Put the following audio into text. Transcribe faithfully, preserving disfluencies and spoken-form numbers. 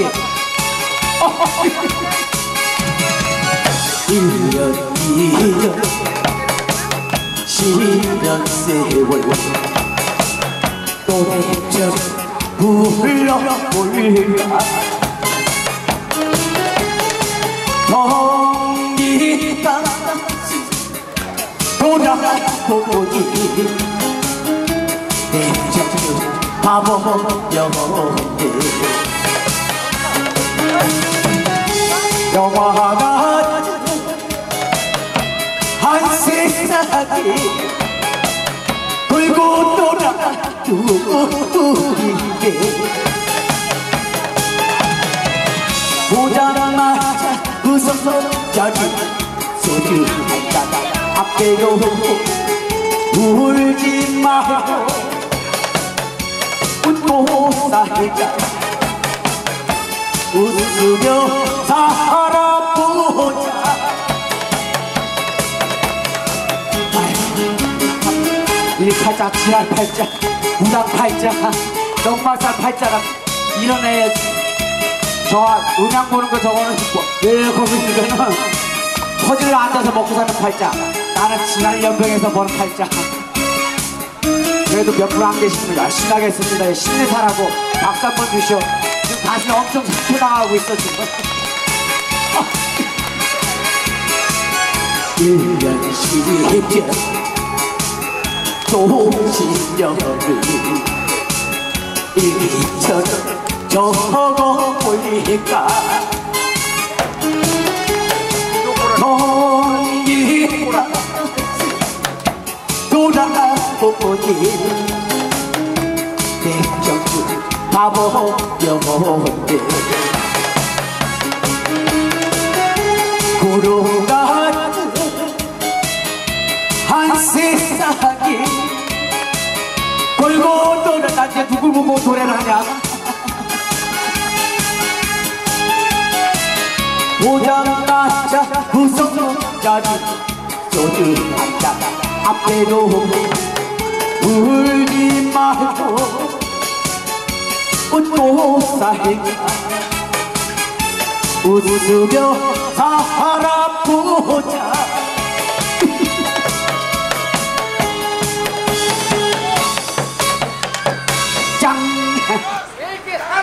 같이. 일 년 이 년 십 년 세월 또래처럼 불러볼까. 경기 땅같이 돌아보니 내 자주 바보였는데 영화 같은 한 세상이 돌고 돌아 우리게 보자마자 웃어서 저기 소주 한잔 앞에로 울지 말고 웃고 살자. 웃으며 살아보자. 일 팔자, 칠 팔자, 구 팔자, 넉마살 팔자가 이런 애 저 음향 보는 거 저거는 왜 거기 있으면은 퍼즐을 앉아서 먹고 사는 팔자. 나는 지난 연병에서 버는 팔자. 그래도 몇 분 안 계시면 열심히 하겠습니다. 힘내사라고 박수 한번 주시오. 지금 다시 엄청 상처당하고 있어 지금. 일 년 십 년 또 십 년을 이리저리 적어볼까. 경기가 돌아보니 내 정신 바보였는데 구름 같은 한 세상이 돌고 돌아. 나 이제 누굴 보고 노래를 하냐. 보자마자 웃어서 자주 소주 한잔 앞에로 울지 말고 웃고 살자. 웃으며 살아보자.